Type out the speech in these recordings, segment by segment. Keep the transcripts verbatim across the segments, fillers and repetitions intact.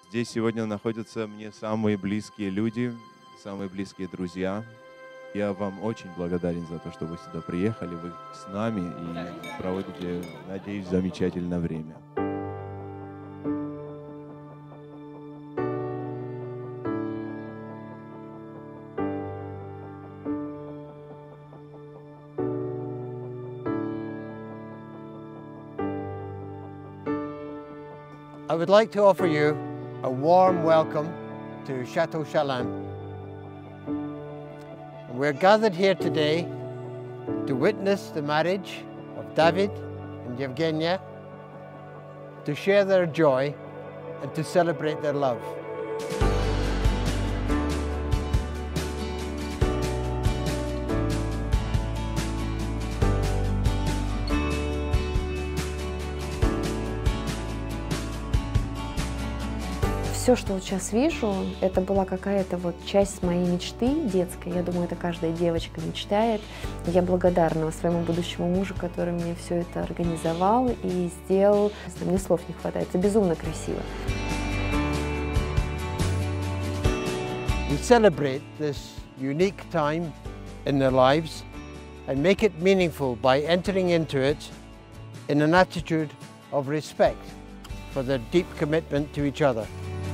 Здесь сегодня находятся мне самые близкие люди, самые близкие друзья. Я вам очень благодарен за то, что вы сюда приехали, вы с нами и проводите, надеюсь, замечательное время. I would like to offer you a warm welcome to Chateau Chaland. We're gathered here today to witness the marriage of David and Yevgenia, to share their joy and to celebrate their love. Все, что вот сейчас вижу, это была какая-то вот часть моей мечты детской. Я думаю, это каждая девочка мечтает. Я благодарна своему будущему мужу, который мне все это организовал и сделал. Мне слов не хватает. Это безумно красиво. We celebrate this unique time in their lives and make it meaningful by entering into it in an attitude of respect for their deep commitment to each other.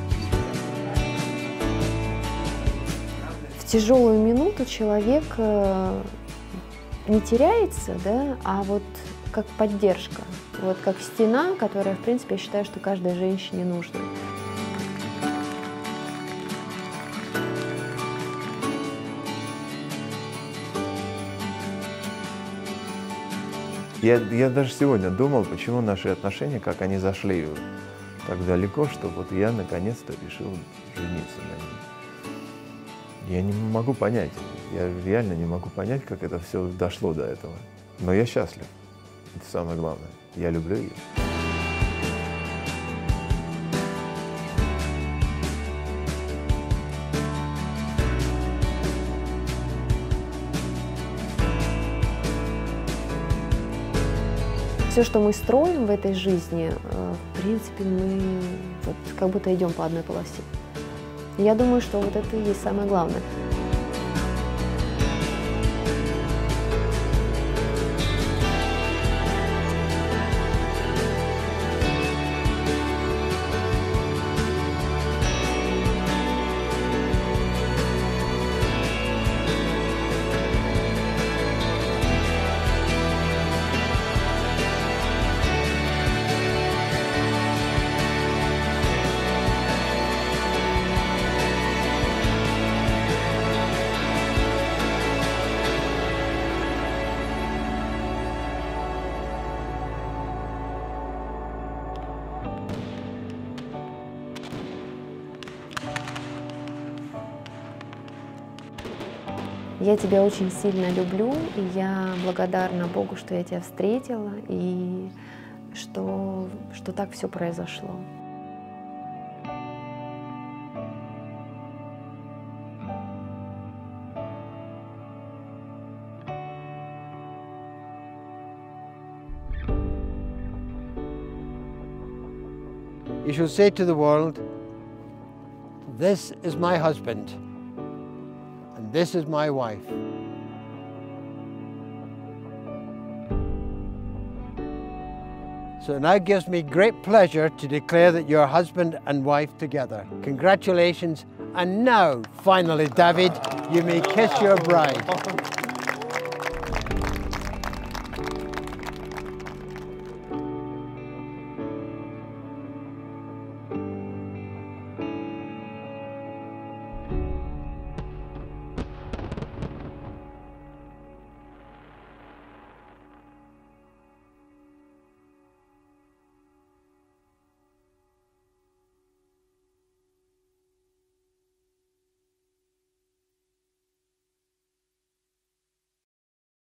В тяжелую минуту человек не теряется, да, а вот как поддержка, вот как стена, которая, в принципе, я считаю, что каждой женщине нужна. Я, я даже сегодня думал, почему наши отношения, как они зашли так далеко, что вот я наконец-то решил жениться на ней. Я не могу понять, я реально не могу понять, как это все дошло до этого. Но я счастлив, это самое главное, я люблю ее. Все, что мы строим в этой жизни, в принципе, мы вот как будто идем по одной полосе. Я думаю, что вот это и есть самое главное. Я тебя очень сильно люблю, и я благодарна Богу, что я тебя встретила, и что, что так все произошло. You shall say to the world, "This is my husband. This is my wife." So it now gives me great pleasure to declare that you're husband and wife together. Congratulations. And now, finally, David, you may kiss your bride.